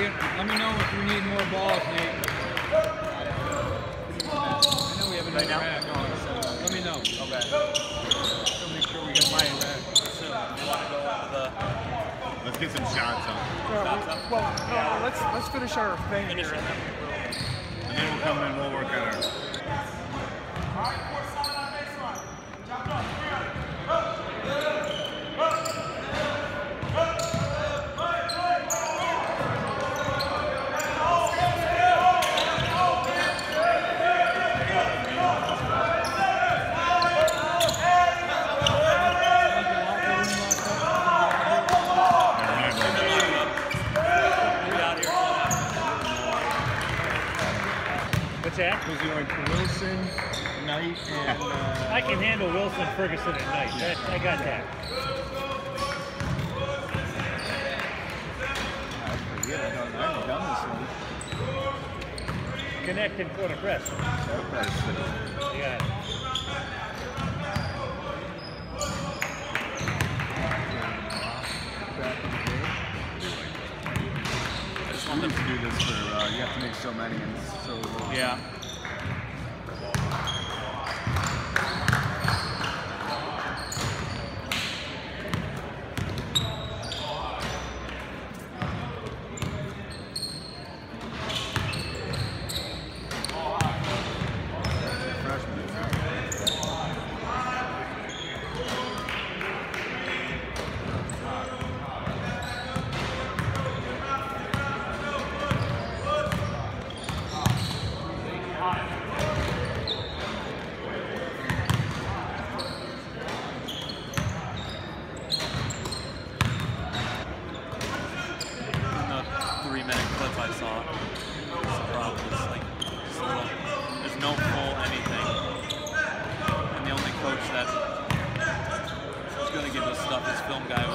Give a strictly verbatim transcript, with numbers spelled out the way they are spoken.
get, let me know if you need more balls, Nate. I know we have another right rack on, so let me know. Okay. So make sure we get my rack soon. You want to go with the... Let's get some shots on. Well, well no, let's let's finish our thing Finish here. it. And then we'll come in and we'll work on our. What's that? Who's going for Wilson, Knight, and uh, I can handle Wilson, Ferguson, and Knight. That, I got that. I forget. I don't know. I haven't done this one. Connect and quarter press. You got it. I just want them to do this for, uh, you have to make so many and so little. Yeah. Film guy